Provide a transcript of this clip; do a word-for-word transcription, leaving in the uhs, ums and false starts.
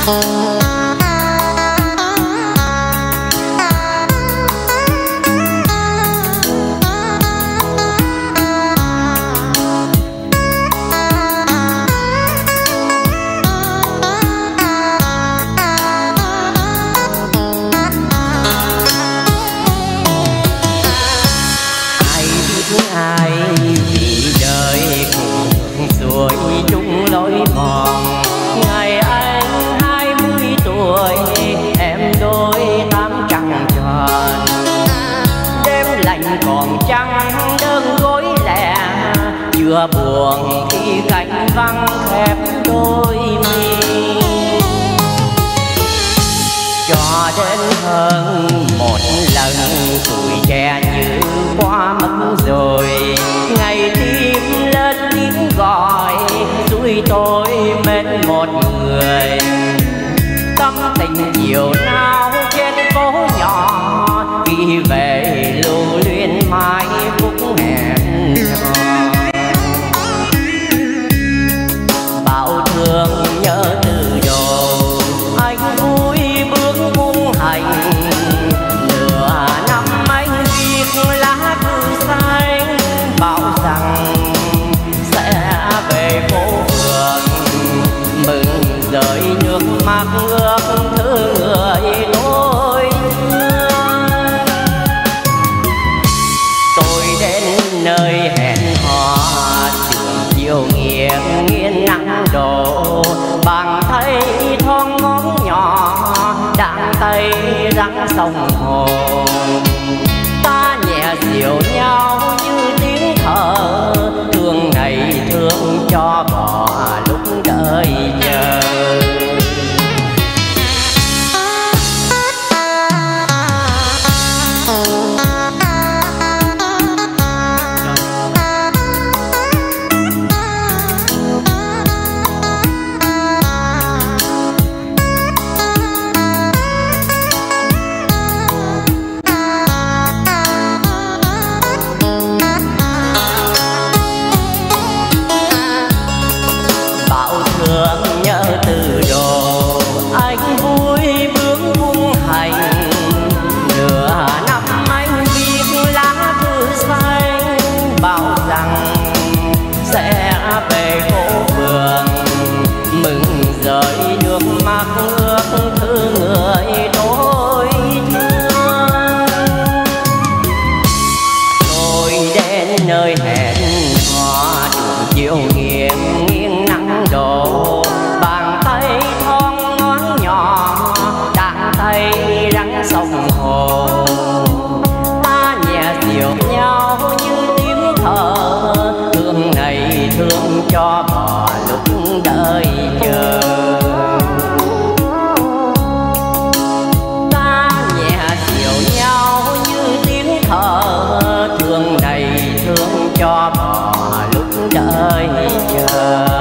Ai vì đời cùng xuôi chung lối mòn. Ngày anh hai mươi tuổi, em đôi tám trăng tròn. Đêm lạnh còn trăng đơn gối lẻ, chưa buồn khi cánh vắng khép đôi mi. Cho đến hơn một lần tuổi trẻ như qua mất rồi. Ngày tim lên tiếng gọi, xuôi tôi mến một người. Tâm tình chiều nào trên phố nhỏ, ghi về lưu luyến mãi phút hẹn hò. Bao thương nhớ từ đầu, anh vui bước vung hành. Nửa năm anh viết lá thư xanh, bảo rằng sẽ về phố phường. Mừng rơi nước mắt ước thứ người tôi thương. Tôi đến nơi hẹn hò, đường chiều nghiêng nghiêng nắng đổ. Bàn tay thon ngón nhỏ, đạn tay rắn sông hồ. Ta nhẹ dịu nhau như tiếng thở, thương này thương cho bỏ lúc đợi chờ. Nhớ từ đầu anh vui bước vung hành. Nửa năm anh viết lá thư xanh, bảo rằng sẽ về phố phường. Mừng rơi nước mắt ước thứ người tôi thương. Tôi đến nơi hẹn hò, đường chiều nghiêng nghiêng nắng đổ. Bàn tay thon ngón nhỏ, đạn tay rắn sông hồ. Ta nhẹ dịu nhau như tiếng thở, thương này thương cho bỏ lúc đợi chờ. Ta nhẹ dịu nhau như tiếng thở, thương này thương cho bỏ lúc đợi chờ.